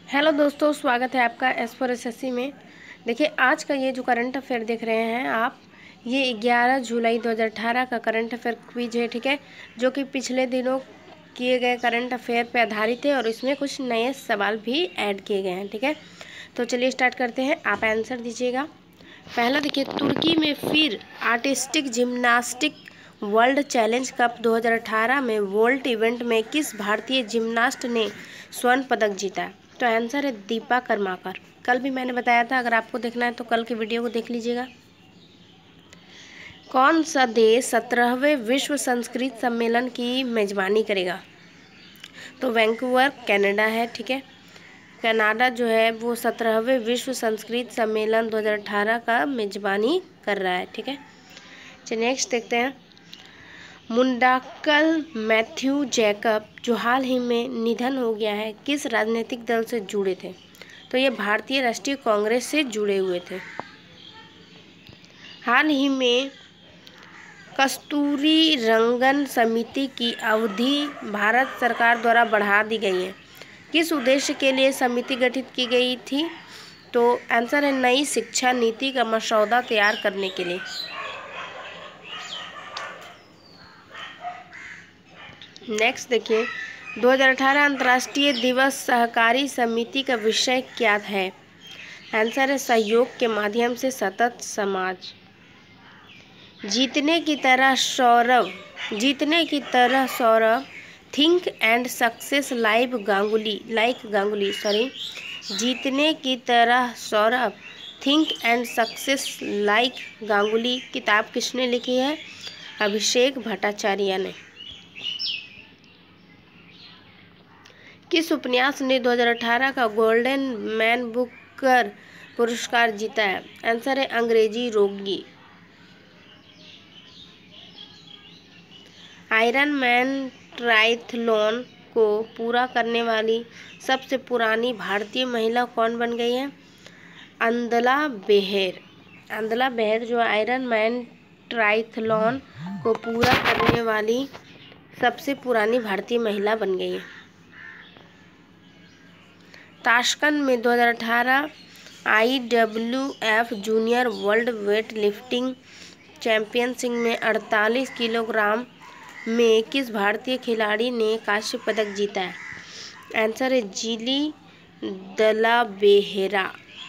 Hello दोस्तों, स्वागत है आपका एस फॉर एसएससी में। देखिए, आज का ये जो करंट अफेयर देख रहे हैं आप, ये 11 जुलाई 2018 का करंट अफेयर क्विज है, ठीक है, जो कि पिछले दिनों किए गए करंट अफेयर पे आधारित है और इसमें कुछ नए सवाल भी ऐड किए गए हैं, ठीक है। तो चलिए स्टार्ट करते हैं, आप आंसर दीजिएगा। पहला देखिए, तुर्की में फिर artistic gymnastics world challenge cup 2018 में वोल्ट इवेंट में किस भारतीय जिम्नास्ट ने स्वर्ण पदक जीता? तो आंसर है दीपा कर्माकर। कल भी मैंने बताया था, अगर आपको देखना है तो कल की वीडियो को देख लीजिएगा। कौन सा देश 17वें विश्व संस्कृत सम्मेलन की मेजबानी करेगा? तो वैंकूवर कनाडा है, ठीक है। कनाडा जो है वो 17वें विश्व संस्कृत सम्मेलन 2018 का मेजबानी कर रहा है, ठीक है। चलिए नेक्स्ट देखते हैं। मुंडाक्कल मैथ्यू जैकब जो हाल ही में निधन हो गया है, किस राजनीतिक दल से जुड़े थे? तो ये भारतीय राष्ट्रीय कांग्रेस से जुड़े हुए थे। हाल ही में कस्तूरी रंगन समिति की अवधि भारत सरकार द्वारा बढ़ा दी गई है। किस उद्देश्य के लिए समिति गठित की गई थी? तो आंसर है नई शिक्षा नीति का मसौदा तैयार करने के लिए। नेक्स्ट देखिए, 2018 अंतर्राष्ट्रीय दिवस सहकारी समिति का विषय क्या है? आंसर है सहयोग के माध्यम से सतत समाज। जीतने की तरह Saurav think and success like Ganguly जीतने की तरह Saurav think and success like Ganguly किताब किसने लिखी है? अभिषेक भट्टाचार्य ने। किस उपन्यास ने 2018 का गोल्डन मैन बुकर पुरस्कार जीता है? आंसर है अंग्रेजी रोगी। आयरन मैन ट्रायथलॉन को पूरा करने वाली सबसे पुरानी भारतीय महिला कौन बन गई है? अंदला बेहर जो आयरन मैन ट्रायथलॉन को पूरा करने वाली सबसे पुरानी भारतीय महिला बन गई है। ताशकंद में 2018 IWF junior world weightlifting championship में 48 किलोग्राम में किस भारतीय खिलाड़ी ने कांस्य पदक जीता है? आंसर है जिली दलाबेहरा।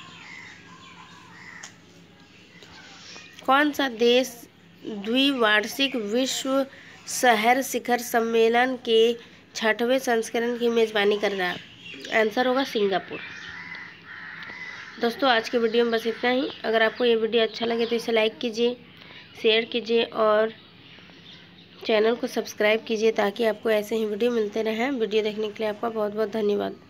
कौन सा देश द्विवार्षिक विश्व शहर शिखर सम्मेलन के 6वें संस्करण की मेजबानी कर रहा है? आंसर होगा सिंगापुर। दोस्तों, आज के वीडियो में बस इतना ही। अगर आपको ये वीडियो अच्छा लगे तो इसे लाइक कीजिए, शेयर कीजिए और चैनल को सब्सक्राइब कीजिए ताकि आपको ऐसे ही वीडियो मिलते रहें। वीडियो देखने के लिए आपका बहुत बहुत धन्यवाद।